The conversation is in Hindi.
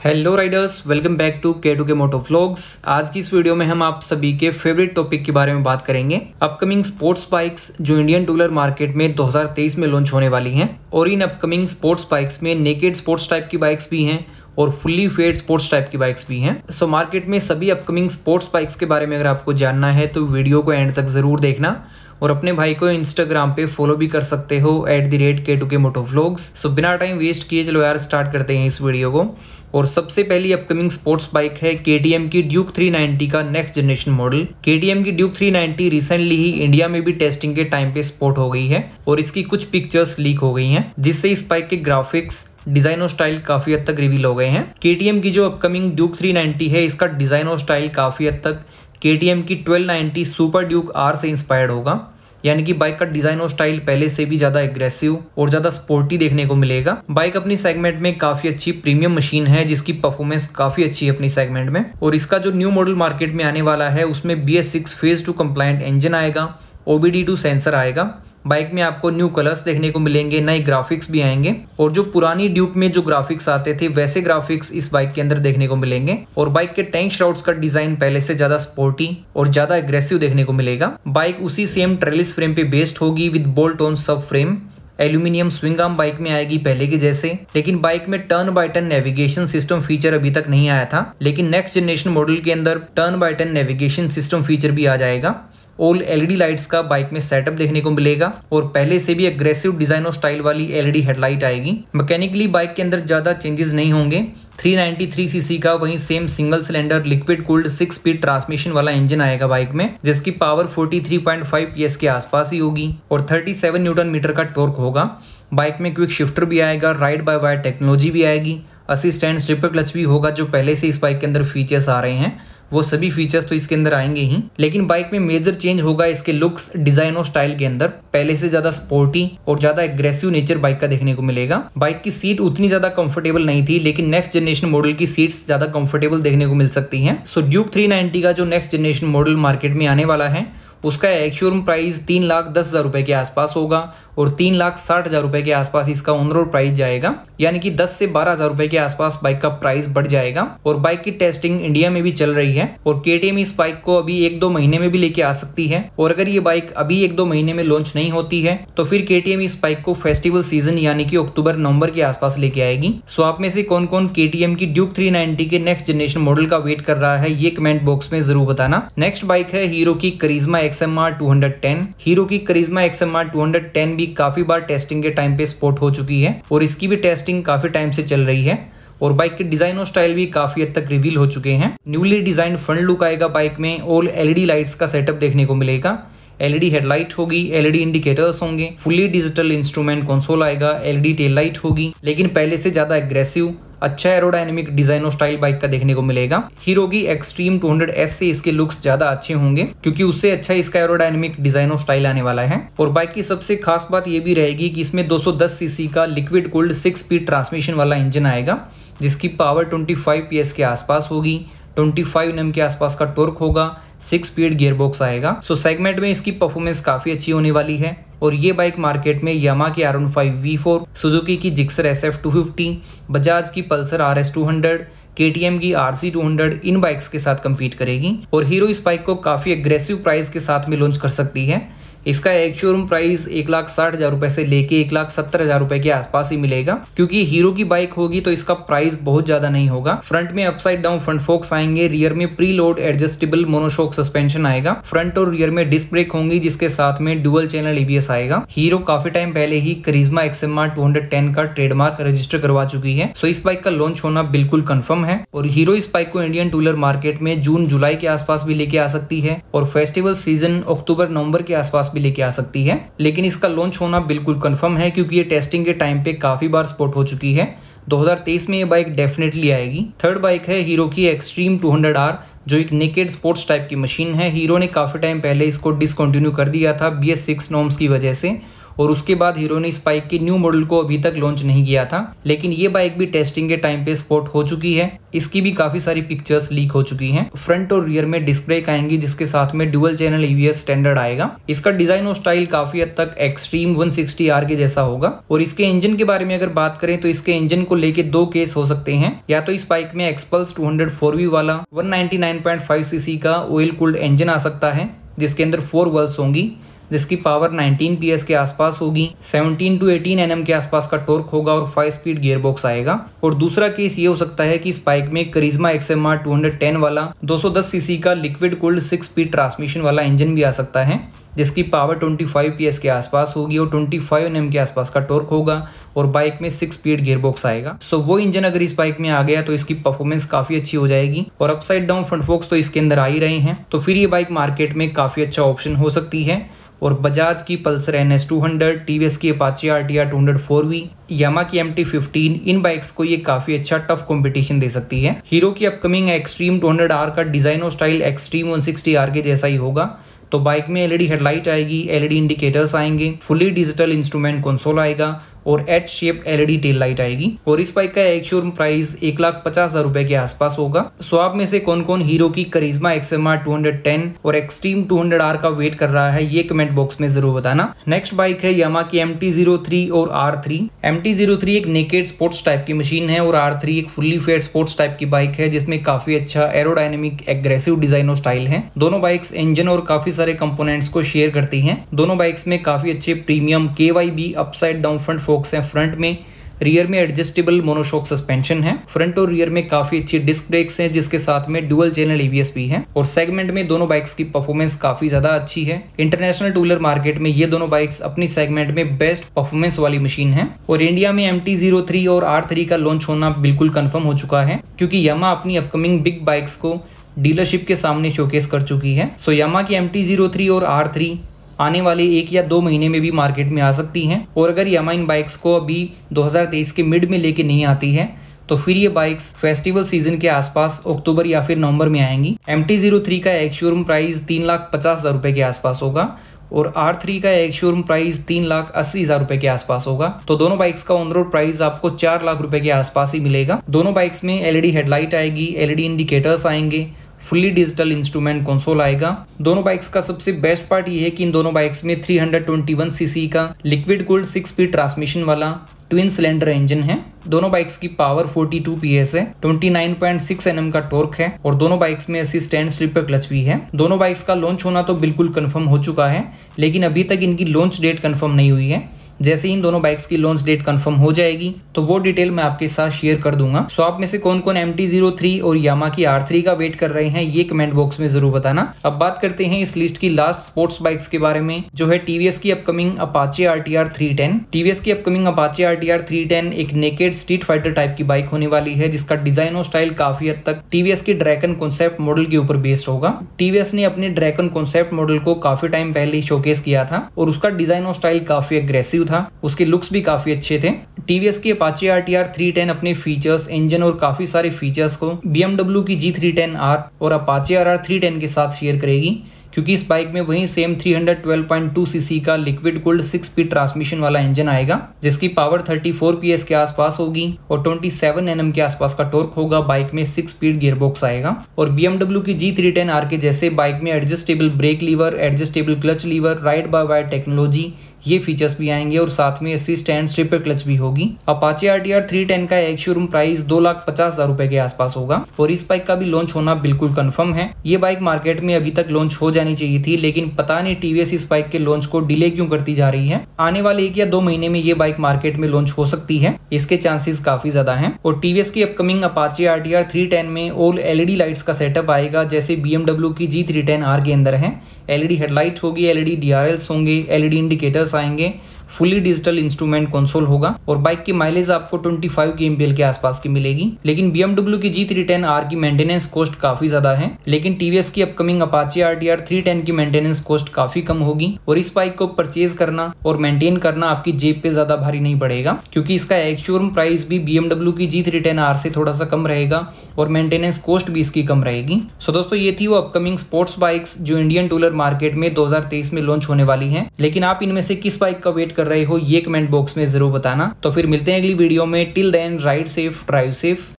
Hello riders, welcome back to K moto vlogs. आज की इस वीडियो में हम आप सभी के फेवरेट टॉपिक के बारे में बात करेंगे। अपकमिंग स्पोर्ट्स बाइक्स जो इंडियन टूलर मार्केट में 2023 में लॉन्च होने वाली हैं, और इन अपकमिंग स्पोर्ट्स बाइक्स में नेकेड स्पोर्ट्स टाइप की बाइक्स भी हैं और फुल्ली फेड स्पोर्ट्स टाइप की बाइक्स भी हैं। सो मार्केट में सभी अपकमिंग स्पोर्ट्स बाइक्स के बारे में अगर आपको जानना है तो वीडियो को एंड तक ज़रूर देखना, और अपने भाई को इंस्टाग्राम पे फॉलो भी कर सकते हो @के मोटो व्लॉग्स। सो बिना टाइम वेस्ट किए चलो यार स्टार्ट करते हैं इस वीडियो को। और सबसे पहली अपकमिंग स्पोर्ट्स बाइक है KTM की ड्यूक 390 का नेक्स्ट जनरेशन मॉडल। KTM की ड्यूक 390 रिसेंटली ही इंडिया में भी टेस्टिंग के टाइम पे स्पॉट हो गई है और इसकी कुछ पिक्चर्स लीक हो गई हैं, जिससे इस बाइक के ग्राफिक्स, डिजाइन और स्टाइल काफी हद तक रिवील हो गए हैं। KTM की जो अपकमिंग ड्यूक 390 है, इसका डिजाइन और स्टाइल काफी हद तक KTM की 1290 सुपर ड्यूक R से इंस्पायर्ड होगा, यानी कि बाइक का डिजाइन और स्टाइल पहले से भी ज्यादा एग्रेसिव और ज्यादा स्पोर्टी देखने को मिलेगा। बाइक अपनी सेगमेंट में काफी अच्छी प्रीमियम मशीन है, जिसकी परफॉर्मेंस काफी अच्छी है अपनी सेगमेंट में। और इसका जो न्यू मॉडल मार्केट में आने वाला है उसमें BS6 फेज 2 कंप्लायंट इंजन आएगा, OBD2 सेंसर आएगा। बाइक में आपको न्यू कलर्स देखने को मिलेंगे, नए ग्राफिक्स भी आएंगे, और जो पुरानी ड्यूक में जो ग्राफिक्स आते थे वैसे ग्राफिक्स इस बाइक के अंदर देखने को मिलेंगे। और बाइक के टैंक श्राउड्स का डिजाइन पहले से ज्यादा स्पोर्टी और ज्यादा एग्रेसिव देखने को मिलेगा। बाइक उसी सेम ट्रेलिस फ्रेम पे बेस्ड होगी with bolt on sub frame. Aluminium swing arm bike में आएगी पहले की जैसे, लेकिन बाइक में turn by turn navigation system feature अभी तक नहीं आया था, लेकिन नेक्स्ट जनरेशन मॉडल के अंदर turn by turn navigation system feature भी आ जाएगा। ऑल LED लाइट्स का बाइक में सेटअप देखने को मिलेगा, और पहले से भी एग्रेसिव डिजाइन और स्टाइल वाली LED हेडलाइट आएगी। मैकेनिकली बाइक के अंदर ज्यादा चेंजेस नहीं होंगे। 393cc का वहीं same single cylinder liquid cooled 6 speed transmission वाला इंजन आएगा बाइक में, जिसकी पावर 43.5 PS के आसपास ही होगी और 37 न्यूटन मीटर का टॉर्क होगा। बाइक में क्विक शिफ्टर भी आएगा, राइड बाय वायर टेक्नोलॉजी भी आएगी, असिस्टेंट स्लिपर क्लच भी होगा, जो पहले से इस बाइक के अंदर फीचर्स आ रहे हैं वो सभी फीचर्स तो इसके अंदर आएंगे ही। लेकिन बाइक में मेजर चेंज होगा इसके लुक्स, डिजाइन और स्टाइल के अंदर। पहले से ज्यादा स्पोर्टी और ज्यादा एग्रेसिव नेचर बाइक का देखने को मिलेगा। बाइक की सीट उतनी ज्यादा कंफर्टेबल नहीं थी, लेकिन नेक्स्ट जनरेशन मॉडल की सीट्स ज्यादा कंफर्टेबल देखने को मिल सकती हैं। सो ड्यूक 390 का जो नेक्स्ट जनरेशन मॉडल मार्केट में आने वाला है उसका एक शोरूम प्राइस 3,10,000 रुपए के आसपास होगा, और 3,60,000 रुपए के आसपास इसका ऑन रोड प्राइस जाएगा, यानी कि 10 से 12,000 रुपए के आसपास बाइक का प्राइस बढ़ जाएगा। और बाइक की टेस्टिंग इंडिया में भी चल रही है, और KTM इस बाइक को अभी 1-2 महीने में भी लेके आ सकती है। और अगर ये बाइक अभी 1-2 महीने में लॉन्च नहीं होती है तो फिर KTM इस बाइक को फेस्टिवल सीजन यानी कि अक्टूबर-नवंबर के आसपास लेके आएगी। सो आप में से कौन कौन KTM की ड्यूक 390 के नेक्स्ट जनरेशन मॉडल का वेट कर रहा है, ये कमेंट बॉक्स में जरूर बताना। नेक्स्ट बाइक है हीरो की करिश्मा XMR 210। हीरो की करिश्मा XMR 210 भी काफी बार टेस्टिंग के टाइम पे स्पॉट हो चुकी है, और इसकी भी टेस्टिंग काफी टाइम से चल रही है, और बाइक के डिजाइन और स्टाइल भी काफी हद तक रिवील हो चुके हैं। न्यूली डिजाइन फ्रंट लुक आएगा बाइक में, ऑल LED लाइट्स का सेटअप देखने को मिलेगा। LED हेडलाइट होगी, LED इंडिकेटर्स होंगे, फुली डिजिटल इंस्ट्रूमेंट कंसोल आएगा, LED टेल लाइट होगी, लेकिन पहले से ज्यादा एग्रेसिव, अच्छा एरोडायनेमिक डिजाइन और स्टाइल बाइक का देखने को मिलेगा। हीरो की एक्सट्रीम 200S से इसके लुक्स ज्यादा अच्छे होंगे, क्योंकि उससे अच्छा इसका एरोडायनेमिक डिजाइन और स्टाइल आने वाला है। और बाइक की सबसे खास बात ये भी रहेगी कि इसमें 210cc का लिक्विड कूल्ड 6 स्पीड ट्रांसमिशन वाला इंजन आएगा, जिसकी पावर 25 PS के आसपास होगी, 25 Nm के आसपास का टॉर्क होगा, 6 स्पीड गियरबॉक्स आएगा। सो सेगमेंट में इसकी परफॉर्मेंस काफी अच्छी होने वाली है, और ये बाइक मार्केट में यामा की R15 V4, सुजुकी की जिक्सर SF250, बजाज की पल्सर RS 200, KTM की RC 200 इन बाइक्स के साथ कम्पीट करेगी। और हीरो इस बाइक को काफी एग्रेसिव प्राइस के साथ में लॉन्च कर सकती है। इसका एक शोरूम प्राइस 1,60,000 रुपए से लेके 1,70,000 रुपए के आसपास ही मिलेगा, क्योंकि हीरो की बाइक होगी तो इसका प्राइस बहुत ज्यादा नहीं होगा। फ्रंट में अपसाइड डाउन फ्रंट फोक्स आएंगे, रियर में pre load adjustable monoshock suspension आएगा, फ्रंट और रियर में डिस्क ब्रेक होंगी, जिसके साथ में डुअल चैनल ABS आएगा। हीरो काफी टाइम पहले ही करिश्मा XMR 210 का ट्रेडमार्क रजिस्टर करवा चुकी है, सो इस बाइक का लॉन्च होना बिल्कुल कंफर्म है। और हीरो इस बाइक को इंडियन टूलर मार्केट में जून-जुलाई के आसपास भी लेके आ सकती है, और फेस्टिवल सीजन अक्टूबर-नवंबर के आसपास भी लेके आ सकती है, लेकिन इसका लॉन्च होना बिल्कुल कंफर्म है, क्योंकि ये टेस्टिंग के टाइम पे काफी बार स्पॉट हो चुकी है। 2023 में ये बाइक डेफिनेटली आएगी। थर्ड बाइक है हीरो की एक्सट्रीम 200R, जो एक नेकेड स्पोर्ट्स टाइप की मशीन है। हीरो ने काफी टाइम पहले इसको डिसकंटिन्यू कर दिया था BS6 नॉर्म्स की वजह से, और उसके बाद हीरो ने इस बाइक के न्यू मॉडल को अभी तक लॉन्च नहीं किया था, लेकिन ये बाइक भी टेस्टिंग के टाइम पे स्पॉट हो चुकी है। इसकी भी काफी सारी पिक्चर्स लीक हो चुकी हैं। फ्रंट और रियर में डिस्क ब्रेक आएंगी, जिसके साथ में डुअल चैनल ABS स्टैंडर्ड आएगा। इसका डिजाइन और स्टाइल काफी हद तक एक्सट्रीम 160R के जैसा होगा। और इसके इंजन के बारे में अगर बात करें तो इसके इंजन को लेके दो केस हो सकते हैं। या तो इस बाइक में एक्सपल्स 204V वाला 199.5 सीसी का ऑयल कूल्ड इंजन आ सकता है, जिसके अंदर 4 वॉल्व्स होंगी, जिसकी पावर 19 PS के आसपास होगी, 17 to 18 Nm के आसपास का टॉर्क होगा और 5 स्पीड गियरबॉक्स आएगा। और दूसरा केस ये हो सकता है कि इस बाइक में करिश्मा XMR 210 वाला 210 सीसी का लिक्विड कूल्ड 6 स्पीड ट्रांसमिशन वाला इंजन भी आ सकता है, जिसकी पावर 25 PS के आसपास होगी और 25 Nm के आसपास का टॉर्क होगा और बाइक में 6 स्पीड गियरबॉक्स आएगा। सो वो इंजन अगर इस बाइक में आ गया तो इसकी परफॉर्मेंस काफी अच्छी हो जाएगी। और अपसाइड डाउन फ्रंट फोक्स तो इसके अंदर आ ही रहे हैं, तो फिर ये बाइक मार्केट में काफी अच्छा ऑप्शन हो सकती है। और बजाज की पल्सर NS 200, TVS की अपाचे RTR 204V, यामा की MT-15, इन बाइक्स को ये काफी अच्छा टफ कंपटीशन दे सकती है। हीरो की अपकमिंग एक्सट्रीम 200R का डिजाइन और स्टाइल एक्सट्रीम 160R के जैसा ही होगा। तो बाइक में LED हेडलाइट आएगी, LED इंडिकेटर्स आएंगे, फुली डिजिटल इंस्ट्रूमेंट कंसोल आएगा और H shape LED tail light आएगी। और इस बाइक का एक शोरूम प्राइस 1,50,000 रुपए के आसपास होगा। सो आप में से कौन कौन हीरो की करिश्मा XMR 210 और एक्सट्रीम 200R का वेट कर रहा है, ये कमेंट बॉक्स में जरूर बताना। नेक्स्ट बाइक है यामा की MT-03 और R3। MT-03 एक नेकेड स्पोर्ट्स टाइप की मशीन है और R3 एक फुल्ली फेड स्पोर्ट्स टाइप की बाइक है, जिसमें काफी अच्छा एरोडायनेमिक एग्रेसिव डिजाइन और स्टाइल है। दोनों बाइक्स इंजन और काफी सारे कंपोनेंट्स को शेयर करती हैं। दोनों बाइक्स में काफी अच्छे premium KYB upside down front forks हैं फ्रंट में, रियर में एडजस्टेबल मोनोशॉक सस्पेंशन है, फ्रंट और रियर में काफी अच्छी डिस्क ब्रेक्स हैं, जिसके साथ में डुअल चैनल ABS भी है। और सेगमेंट में दोनों बाइक्स की परफॉर्मेंस काफी ज्यादा अच्छी है। इंटरनेशनल टूलर मार्केट में ये दोनों बाइक्स अपनी सेगमेंट में बेस्ट परफॉर्मेंस वाली मशीन है। और इंडिया में MT-03 और R3 का लॉन्च होना बिल्कुल कंफर्म हो चुका है, क्योंकि यामा अपनी अपकमिंग बिग बाइक्स को डीलरशिप के सामने शोकेस कर चुकी है। सो यामा की MT-03 और R3 आने वाले 1 या 2 महीने में भी मार्केट में आ सकती हैं। और अगर यामा इन बाइक्स को अभी 2023 के मिड में लेके नहीं आती है, तो फिर ये बाइक्स फेस्टिवल सीजन के आसपास अक्टूबर या फिर नवंबर में आएंगी। MT-03 का एक शोरूम प्राइस 3,50,000 रुपए के आसपास होगा और R3 का एक शोरूम प्राइस 3,80,000 रुपए के आसपास होगा। तो दोनों बाइक्स का ऑन रोड प्राइस आपको 4 लाख रुपए के आसपास ही मिलेगा। दोनों बाइक्स में LED हेडलाइट आएगी, LED इंडिकेटर्स आएंगे, फुल्ली डिजिटल इंस्ट्रूमेंट कंसोल आएगा। दोनों बाइक्स का सबसे बेस्ट पार्ट ये है कि इन दोनों बाइक्स में 321 सीसी का लिक्विड कूल्ड 6 स्पीड ट्रांसमिशन वाला ट्विन सिलेंडर इंजन है। दोनों बाइक्स की पावर 42 PS है, 29.6 Nm का टॉर्क है और दोनों बाइक्स में असिस्टेंट स्लिपर क्लच भी है। दोनों बाइक्स का लॉन्च होना तो बिल्कुल कंफर्म हो चुका है, लेकिन अभी तक इनकी लॉन्च डेट कंफर्म नहीं हुई है। जैसे इन दोनों बाइक्स की लॉन्च डेट कंफर्म हो जाएगी तो वो डिटेल मैं आपके साथ शेयर कर दूंगा। सो आप में से कौन कौन MT-03 और यामा की R3 का वेट कर रहे हैं, ये कमेंट बॉक्स में जरूर बताना। अब बात करते हैं इस लिस्ट की लास्ट स्पोर्ट्स बाइक्स के बारे में, जो है TVS की अपकमिंग अपाचे RTR 310। TVS की अपकमिंग अपाचे RTR 310 एक नेकेड स्ट्रीट फाइटर टाइप की बाइक होने वाली है, जिसका डिजाइन और स्टाइल काफी हद तक TVS की ड्रैगन कॉन्सेप्ट मॉडल के ऊपर बेस्ड होगा। TVS ने अपने ड्रैगन कॉन्सेप्ट मॉडल को काफी टाइम पहले ही शोकेस किया था और उसका डिजाइन और स्टाइल काफी एग्रेसिव था, उसके लुक्स भी काफी अच्छे थे। TVS की अपाचे RTR 310 अपने फीचर्स, इंजन और काफी सारे फीचर्स को BMW की G310R और अपाचे RR 310 के साथ शेयर करेगी, क्योंकि इस बाइक में वही सेम 312.2 सीसी का लिक्विड कूल्ड 6 स्पीड ट्रांसमिशन वाला इंजन आएगा, जिसकी पावर 34 PS के आसपास होगी और 27 Nm के आसपास का टॉर्क होगा। बाइक में 6 स्पीड गियरबॉक्स आएगा और BMW की G310R के जैसे बाइक में adjustable brake lever, adjustable clutch lever, ride by wire technology, ये फीचर्स भी आएंगे और साथ में असिस्टेंट स्लिपर क्लच भी होगी। अपाचे RTR 310 का एक शोरूम प्राइस 2,50,000 रुपए के आसपास होगा और इस बाइक का भी लॉन्च होना बिल्कुल कंफर्म है। ये बाइक मार्केट में अभी तक लॉन्च हो जानी चाहिए थी, लेकिन पता नहीं TVS इस बाइक के लॉन्च को डिले क्यों करती जा रही है। आने वाले 1 या 2 महीने में ये बाइक मार्केट में लॉन्च हो सकती है, इसके चांसेस काफी ज्यादा हैं। और TVS की अपकमिंग अपाचे RTR 310 में ऑल LED लाइट्स का सेटअप आएगा, जैसे BMW की G310R के अंदर है। LED हेडलाइट होगी, LED DRLs होंगे, LED इंडिकेटर्स आएंगे, फुली डिजिटल इंस्ट्रूमेंट कंसोल होगा और बाइक की माइलेज आपको 25 kmpl के आसपास की मिलेगी। लेकिन BMW की G310R की मेंटेनेंस कॉस्ट काफी ज्यादा है, लेकिन TVS की अपकमिंग अपाचे RTR 310 की मेंटेनेंस कॉस्ट काफी कम होगी और इस बाइक को परचेज करना और मेंटेन करना आपकी जेब पे ज्यादा भारी नहीं पड़ेगा, क्योंकि इसका एक शोरूम प्राइस भी BMW की G310R से थोड़ा सा कम रहेगा और मेंटेनेंस कॉस्ट भी इसकी कम रहेगी। सो दोस्तों, ये थी वो अपकमिंग स्पोर्ट्स बाइक्स जो इंडियन टूलर मार्केट में 2023 में लॉन्च होने वाली है। लेकिन आप इनमें से किस बाइक का वेट कर कर रहे हो ये कमेंट बॉक्स में जरूर बताना। तो फिर मिलते हैं अगली वीडियो में। Till then ride safe, drive safe.